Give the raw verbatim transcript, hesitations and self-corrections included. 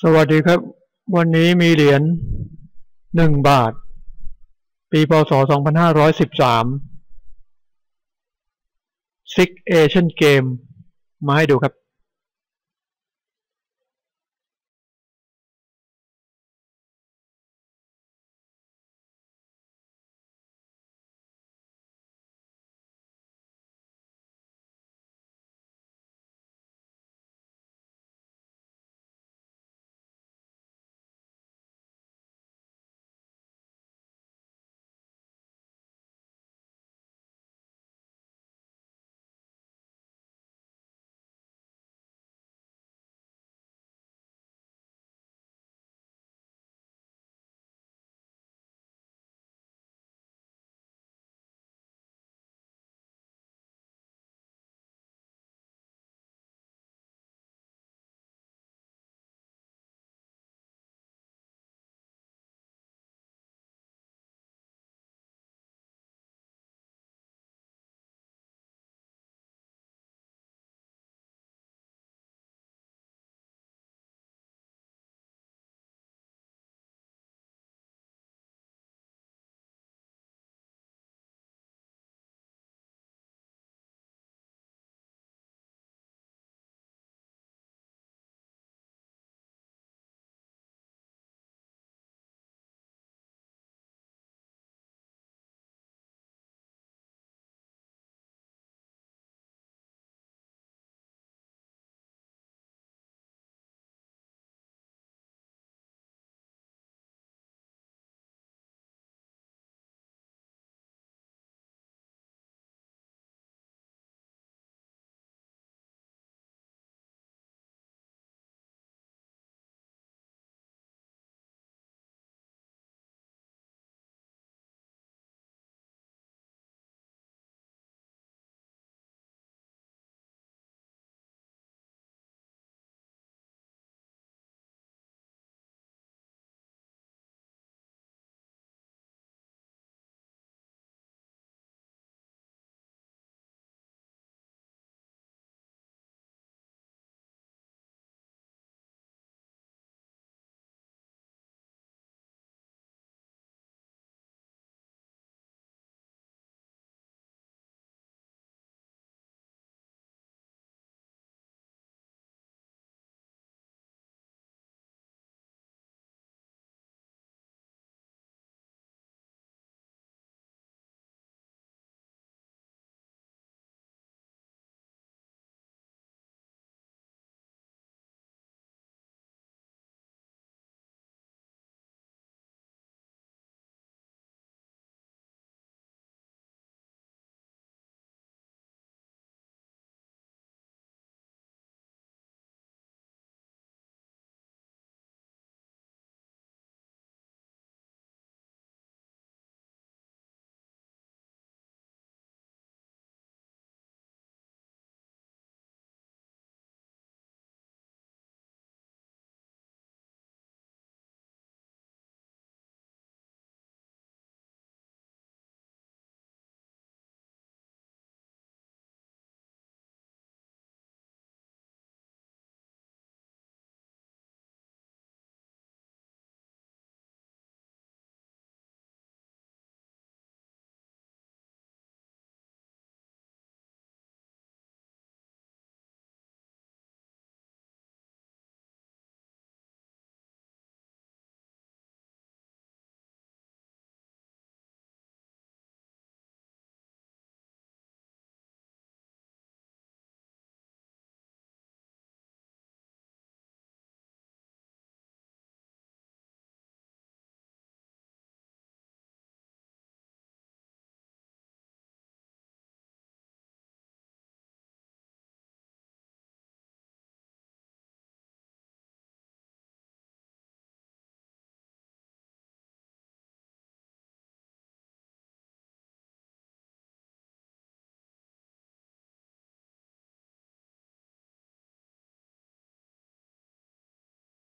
สวัสดีครับวันนี้มีเหรียญหนึ่งบาทปีพ.ศ. สองพันห้าร้อยสิบสาม Six Asian Game มาให้ดูครับ